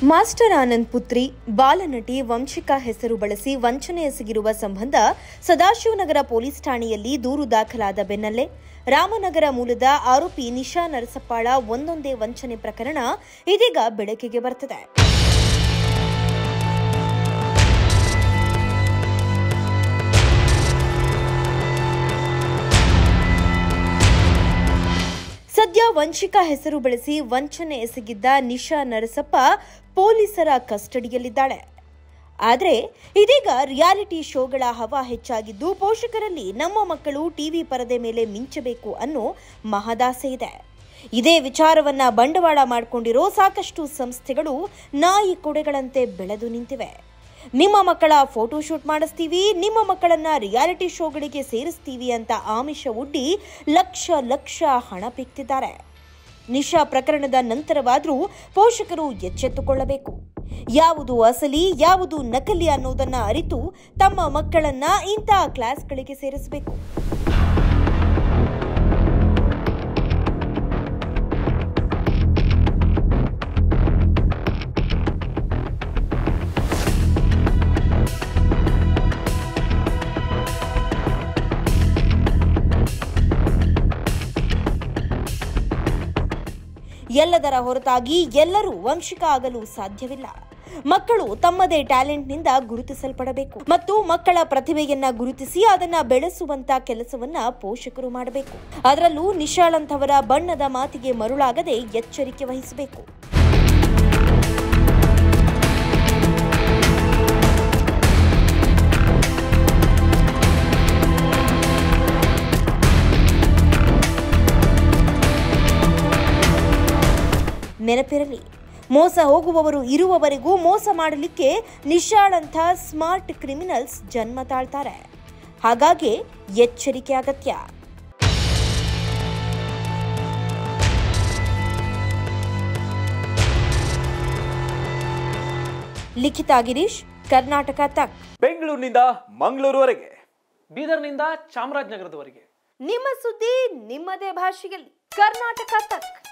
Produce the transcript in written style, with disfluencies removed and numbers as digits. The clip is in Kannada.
ಮಾಸ್ಟರ್ ಆನಂದ್ ಪುತ್ರಿ ಬಾಲನಟಿ ವಂಶಿಕಾ ಹೆಸರು ಬಳಸಿ ವಂಚನೆ ಎಸಗಿರುವ ಸಂಬಂಧ ಸದಾಶಿವನಗರ ಪೊಲೀಸ್ ಠಾಣೆಯಲ್ಲಿ ದೂರು ದಾಖಲಾದ ಬೆನ್ನಲ್ಲೇ ರಾಮನಗರ ಮೂಲದ ಆರೋಪಿ ನಿಶಾ ನರಸಪ್ಪಾಳ ಒಂದೊಂದೇ ವಂಚನೆ ಪ್ರಕರಣ ಇದೀಗ ಬೆಳಕಿಗೆ ಬರುತ್ತಿದೆ. ಸದ್ಯ ವಂಶಿಕಾ ಹೆಸರು ಬಳಸಿ ವಂಚನೆ ಎಸಗಿದ್ದ ನಿಶಾ ನರಸಪ್ಪ ಪೊಲೀಸರ ಕಸ್ಟಡಿಯಲ್ಲಿದ್ದಾಳೆ. ಆದರೆ ಇದೀಗ ರಿಯಾಲಿಟಿ ಶೋಗಳ ಹವಾ ಹೆಚ್ಚಾಗಿದ್ದು ಪೋಷಕರಲ್ಲಿ ನಮ್ಮ ಮಕ್ಕಳು ಟಿವಿ ಪರದೆ ಮೇಲೆ ಮಿಂಚಬೇಕು ಅನ್ನೋ ಮಹದಾಸೆ ಇದೆ. ಇದೇ ವಿಚಾರವನ್ನ ಬಂಡವಾಳ ಮಾಡಿಕೊಂಡಿರೋ ಸಾಕಷ್ಟು ಸಂಸ್ಥೆಗಳು ನಾಯಿ ಕೊಡೆಗಳಂತೆ ಬೆಳೆದು ನಿಂತಿವೆ. ನಿಮ್ಮ ಮಕ್ಕಳ ಫೋಟೋಶೂಟ್ ಮಾಡಿಸ್ತೀವಿ, ನಿಮ್ಮ ಮಕ್ಕಳನ್ನ ರಿಯಾಲಿಟಿ ಶೋಗಳಿಗೆ ಸೇರಿಸ್ತೀವಿ ಅಂತ ಆಮಿಷ ಒಡ್ಡಿ ಲಕ್ಷ ಹಣ ಪೀಕ್ತಿದ್ದಾರೆ. ನಿಶಾ ಪ್ರಕರಣದ ನಂತರವಾದರೂ ಪೋಷಕರು ಎಚ್ಚೆತ್ತುಕೊಳ್ಳಬೇಕು. ಯಾವುದು ಅಸಲಿ ಯಾವುದು ನಕಲಿ ಅನ್ನೋದನ್ನ ಅರಿತು ತಮ್ಮ ಮಕ್ಕಳನ್ನ ಇಂತಹ ಕ್ಲಾಸ್ಗಳಿಗೆ ಸೇರಿಸಬೇಕು. ಎಲ್ಲದರ ಹೊರತಾಗಿ ಎಲ್ಲರೂ ವಂಶಿಕಾ ಆಗಲು ಸಾಧ್ಯವಿಲ್ಲ. ಮಕ್ಕಳು ತಮ್ಮದೇ ಟ್ಯಾಲೆಂಟ್ನಿಂದ ಗುರುತಿಸಲ್ಪಡಬೇಕು ಮತ್ತು ಮಕ್ಕಳ ಪ್ರತಿಭೆಯನ್ನ ಗುರುತಿಸಿ ಅದನ್ನ ಬೆಳೆಸುವಂತ ಕೆಲಸವನ್ನ ಪೋಷಕರು ಮಾಡಬೇಕು. ಅದರಲ್ಲೂ ನಿಶಾಳಂತವರ ಬಣ್ಣದ ಮಾತಿಗೆ ಮರುಳಾಗದೆ ಎಚ್ಚರಿಕೆ ವಹಿಸಬೇಕು. ನೆನಪಿರಲಿ, ಮೋಸ ಹೋಗುವವರು ಇರುವವರೆಗೂ ಮೋಸ ಮಾಡಲಿಕ್ಕೆ ನಿಶಾಳಂಥ ಸ್ಮಾರ್ಟ್ ಕ್ರಿಮಿನಲ್ಸ್ ಜನ್ಮ ತಾಳ್ತಾರೆ. ಹಾಗಾಗಿ ಎಚ್ಚರಿಕೆ ಅಗತ್ಯ. ಲಿಖಿತಾ ಗಿರೀಶ್, ಕರ್ನಾಟಕ ತಕ್. ಬೆಂಗಳೂರಿನಿಂದ ಮಂಗಳೂರುವರೆಗೆ, ಬೀದರ್ನಿಂದ ಚಾಮರಾಜನಗರದವರೆಗೆ ನಿಮ್ಮ ಸುದ್ದಿ ನಿಮ್ಮದೇ ಭಾಷೆಯಲ್ಲಿ. ಕರ್ನಾಟಕ ತಕ್.